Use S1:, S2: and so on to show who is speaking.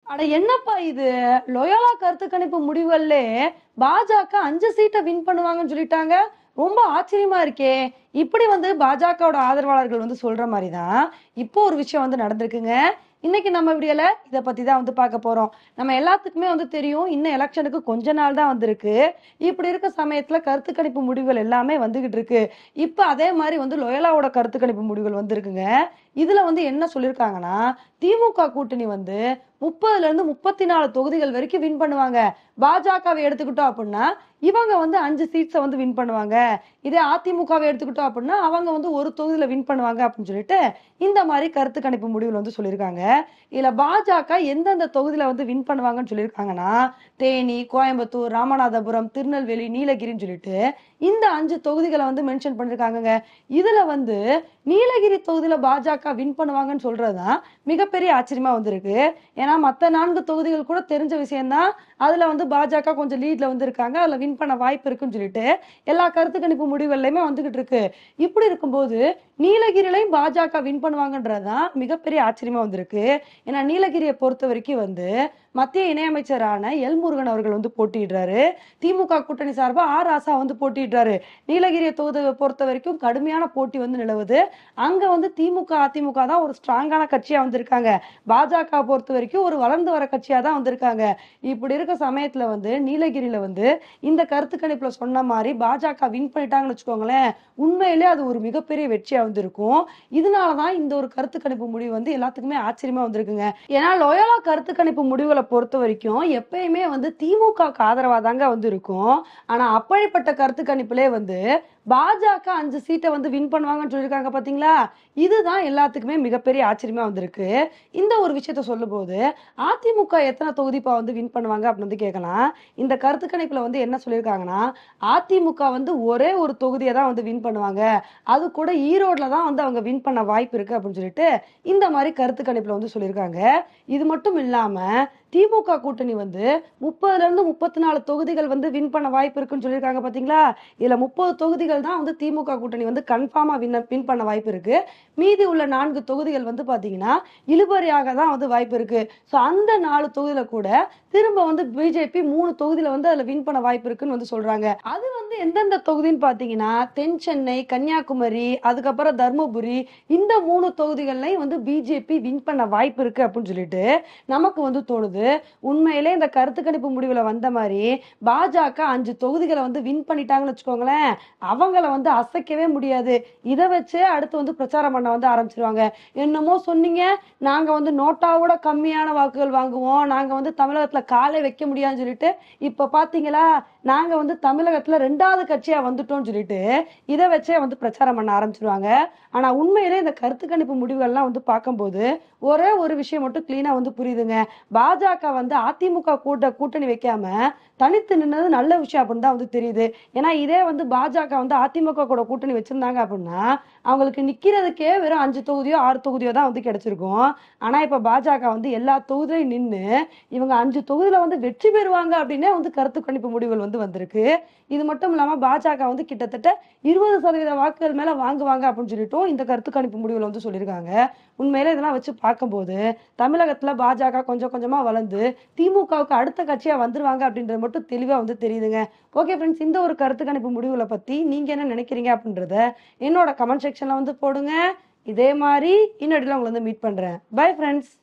S1: அட என்னப்பா இது? லொயோலா கருத்து கணிப்பு முடிவுகள்ல பாஜக 5 சீட்ட வின் பண்ணுவாங்கன்னு சொல்லிட்டாங்க. ரொம்ப ஆச்சரியமா இருக்கே! இப்படி பாஜகவோட ஆதரவாளர்கள் சொல்ற மாரி தான், இப்போ ஒரு விஷயம் நடந்திருக்குங்க. இன்னைக்கு நம்ம வீடியோல இத பத்தி தான் பார்க்க போறோம். நம்ம எல்லாத்துக்குமே தெரியும், இன்னும் எலக்ஷனுக்கு கொஞ்ச நாள் தான் வந்திருக்கு. இப்படி இருக்க சமயத்துல கருத்து கணிப்பு முடிவுகள் எல்லாமே வந்துகிட்டு இருக்கு. இப்ப அதே மாரி லொயோலாவோட கருத்து கணிப்பு முடிவுகள் வந்திருக்குங்க. இதுல என்ன சொல்லியிருக்காங்கன்னா, திமுக கூட்டணி 30ல இருந்து 34 தொகுதிகள் வரைக்கும் வின் பண்ணுவாங்க. பாஜகவை எடுத்துக்கிட்டோம் அப்படின்னா, இவங்க 5 சீட்ஸ வின் பண்ணுவாங்க. இதே அதிமுகவை எடுத்துக்கிட்டோம் அப்படின்னா, அவங்க 1 தொகுதியில வின் பண்ணுவாங்க அப்படின்னு சொல்லிட்டு, இந்த மாரி கருத்து கணிப்பு முடிவுல சொல்லியிருக்காங்க. இதுல பாஜக எந்தெந்த தொகுதியில வின் பண்ணுவாங்கன்னு சொல்லியிருக்காங்கன்னா, தேனி, கோயம்புத்தூர், ராமநாதபுரம், திருநெல்வேலி, நீலகிரின்னு சொல்லிட்டு இந்த 5 தொகுதிகள மென்ஷன் பண்ணிருக்காங்கங்க. இதுல நீலகிரி தொகுதியில பாஜக வின் பண்ணுவாங்கன்னு சொல்றது தான் மிகப்பெரிய ஆச்சரியமா இருக்கு. ஏன்னா மத்த 4 தொகுதிகள் கூட தெரிஞ்ச விஷயம் தான். அதுல பாஜக கொஞ்சம் லீட்ல இருக்காங்க. அதுல வின் பண்ண வாய்ப்பு இருக்குன்னு சொல்லிட்டு எல்லா கருத்து கணிப்பு முடிவுகள்லயுமே வந்துகிட்டு இருக்கு. இப்படி இருக்கும்போது நீலகிரிலையும் பாஜக வின் பண்ணுவாங்கன்றது தான் மிகப்பெரிய ஆச்சரியமா வந்திருக்கு. ஏன்னா நீலகிரியை பொறுத்த வரைக்கும் மத்திய இணையமைச்சரான எல் முருகன் அவர்கள் போட்டியிடுறாரு. திமுக கூட்டணி சார்பா ராசா போட்டியிடுறாரு. நீலகிரியை தொகுதியை பொறுத்த வரைக்கும் கடுமையான போட்டி நிலவுது. அங்க திமுக அதிமுக தான் ஒரு ஸ்ட்ராங்கான கட்சியா வந்திருக்காங்க. பாஜக பொறுத்த வரைக்கும் ஒரு வளர்ந்து வர கட்சியா தான் வந்திருக்காங்க. இப்படி இருக்க சமயத்துல நீலகிரியில இந்த கருத்து கணிப்புல சொன்ன மாதிரி பாஜக வின் பண்ணிட்டாங்கன்னு வச்சுக்கோங்களேன், உண்மையிலே அது ஒரு மிகப்பெரிய வெற்றியா இருக்கும். இதனாலதான் இந்த ஒரு கருத்து கணிப்பு முடிவு எல்லாத்துக்குமே ஆச்சரியமா வந்திருக்குங்க. ஏன்னா லோயோலா கருத்து கணிப்பு முடிவுகளை பொறுத்த வரைக்கும் எப்பயுமே திமுக ஆதரவா தாங்க இருக்கும். ஆனா அப்படிப்பட்ட கருத்து கணிப்புலே பாஜக 5 சீட்டை வின் பண்ணுவாங்கன்னு சொல்லியிருக்காங்க பாத்தீங்களா? இதுதான் எல்லாத்துக்குமே மிகப்பெரிய ஆச்சரியமா வந்திருக்கு. இந்த ஒரு விஷயத்த சொல்லும் போது அதிமுக எத்தனை தொகுதிப்பா வின் பண்ணுவாங்க அப்படின்னு கேட்கலாம். இந்த கருத்து கணிப்புல என்ன சொல்லியிருக்காங்கன்னா, அதிமுக ஒரே ஒரு தொகுதியை தான் வின் பண்ணுவாங்க. அது கூட ஈரோட்ல தான் அவங்க வின் பண்ண வாய்ப்பு இருக்கு அப்படின்னு சொல்லிட்டு இந்த மாதிரி கருத்து கணிப்புல சொல்லியிருக்காங்க. இது மட்டும் இல்லாம திமுக கூட்டணி 30ல இருந்து 34 தொகுதிகள் வின் பண்ண வாய்ப்பு இருக்குன்னு சொல்லியிருக்காங்க பாத்தீங்களா? இதுல 30 தொகுதிகள் தான் திமுக கூட்டணி கன்ஃபார்மா வின் பண்ண வாய்ப்பு இருக்கு. மீதி உள்ள 4 தொகுதிகள் பாத்தீங்கன்னா இழுபறியாக தான் வாய்ப்பு இருக்கு. சோ அந்த 4 தொகுதியில கூட திரும்ப பிஜேபி 3 தொகுதியில அதுல வின் பண்ண வாய்ப்பு இருக்குன்னு சொல்றாங்க. அது எந்தெந்த தொகுதின்னு பாத்தீங்கன்னா தென் சென்னை, கன்னியாகுமரி, அதுக்கப்புறம் தர்மபுரி, இந்த 3 தொகுதிகள்லையும் பிஜேபி வின் பண்ண வாய்ப்பு இருக்கு அப்படின்னு சொல்லிட்டு நமக்கு தோணுது. உண்மையிலே இந்த கருத்து கணிப்பு முடிவுல வந்த மாதிரி பாஜக 5 தொகுதிகளை வின் பண்ணிட்டாங்கன்னு வச்சுக்கோங்களேன், அவங்கள அசைக்கவே முடியாது. இதை வச்சு அடுத்து பிரச்சாரம் பண்ண ஆரம்பிச்சிருவாங்க. என்னமோ சொன்னீங்க, நாங்க நோட்டாவோட கம்மியான வாக்குகள் வாங்குவோம், நாங்க தமிழகத்துல காலை வைக்க முடியாதுன்னு சொல்லிட்டு இப்ப பாத்தீங்களா நாங்க தமிழகத்துல 2வது கட்சியா வந்துட்டோம்னு சொல்லிட்டு இதை வச்சே பிரச்சாரம் பண்ண ஆரம்பிச்சிருவாங்க. ஆனா உண்மையிலே இந்த கருத்து கணிப்பு முடிவுகள்லாம் பார்க்கும்போது ஒரே ஒரு விஷயம் மட்டும் கிளீனா புரியுதுங்க. பாஜக அதிமுக கூட்டணி வைக்காம தனித்து நின்னது நல்ல விஷயம் அப்படின்னு தான் தெரியுது. ஏன்னா இதே பாஜக அதிமுக கூட கூட்டணி வச்சிருந்தாங்க அப்படின்னா அவங்களுக்கு நிக்கிறதுக்கே வெறும் 5 தொகுதியோ 6 தொகுதியோ தான் கிடைச்சிருக்கும். ஆனா இப்ப பாஜக எல்லா தொகுதியிலும் நின்னு இவங்க 5 தொகுதியில வெற்றி பெறுவாங்க அப்படின்னே கருத்து கணிப்பு முடிவுகள் வந்திருக்கு. இது மட்டும் இல்லாம பாஜக கிட்டத்தட்ட 20% வாக்குகள் மேல வாங்குவாங்க அப்படின்னு சொல்லிட்டும் இந்த கருத்து கணிப்பு முடிவுகள் சொல்லியிருக்காங்க. உண்மையில இதெல்லாம் வச்சு பார்க்கும்போது தமிழகத்துல பாஜக கொஞ்சம் கொஞ்சமா வளர்ந்து திமுகவுக்கு அடுத்த கட்சியா வந்துருவாங்க அப்படின்றது மட்டும் தெளிவா தெரியுதுங்க. ஓகே ஃப்ரெண்ட்ஸ், இந்த ஒரு கருத்து கணிப்பு முடிவுகளை பத்தி நீங்க என்ன நினைக்கிறீங்க அப்படின்றத என்னோட கமெண்ட் செக்ஷன்ல போடுங்க. இதே மாதிரி இன்னொரு உங்களை மீட் பண்றேன். Bye friends.